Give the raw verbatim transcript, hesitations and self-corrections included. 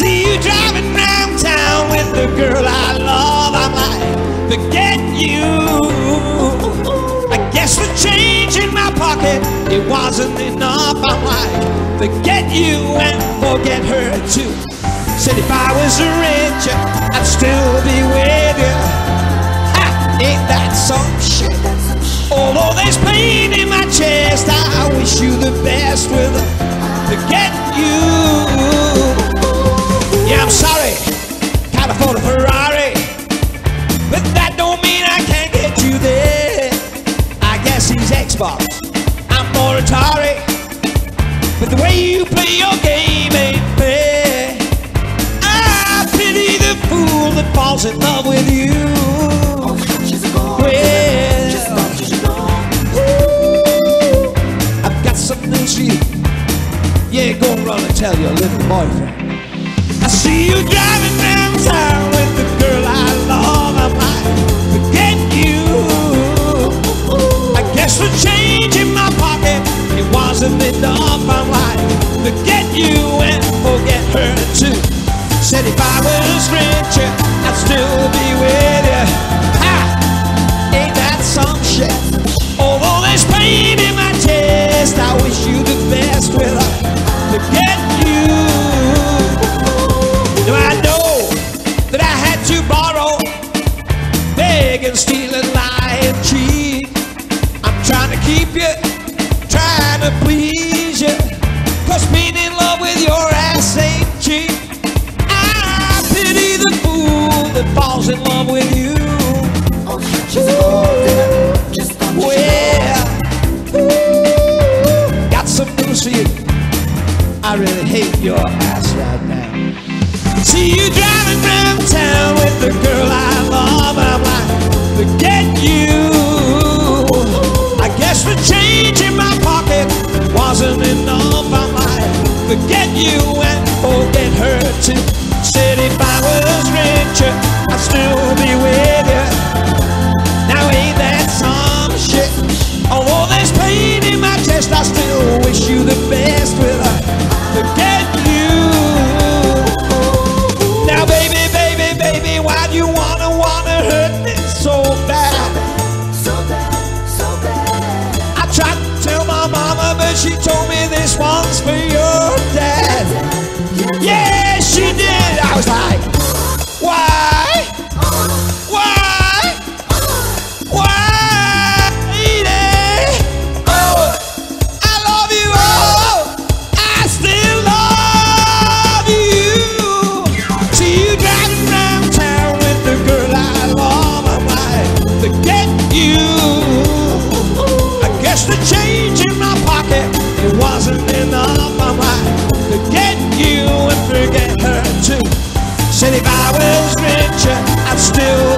see you driving round town with the girl I love. I'm like, forget you. I guess the change in my pocket, it wasn't enough. I'm like, forget you and forget her too. Said if I was richer, I'd still be with you. Ha! Ain't that some shit? Although there's pain in my chest, I wish you the best with her. Forget you. Yeah, I'm sorry, can't afford a Ferrari, but that don't mean I can't get you there. I guess he's Xbox, I'm more Atari, but the way you play your game ain't fair. I pity the fool that falls in love with you. Well, I've got some news for you. Yeah, go and run and tell your little boyfriend. I see you driving down town with the girl I love. I might forget you. I guess the change in my pocket, it wasn't enough. I might forget you and forget her too. Said if I was richer, I'd still be with you. Ha! Ain't that some shit? Although there's pain in my chest, I wish you the best with her. Forget you. Now I know that I had to borrow, beg and steal and lie and cheat. I'm trying to keep you, trying to please you, cause being in love with your ass ain't cheap. I pity the fool that falls in love with you. Oh, she's a gold digger, just don't you know. Well, got some news for you. I really hate your ass right now. See you driving round town with the girl I love. I'm like, forget you. I guess the change in my pocket wasn't enough. I'm like, forget you and forget her too. Said if I was richer, I'd still be with you. Now ain't that some shit? Although there's pain in my chest, I still wish you the best with her. Forget you. Now baby, baby, baby, why do you wanna, wanna hurt me so bad? So bad, so bad. I tried to tell my mama, but she told me this one's for your dad. Yeah, she did. I was like, why? Why? Why? The change in my pocket, it wasn't enough. I might forget you and forget her too. Said if I was richer, I'd still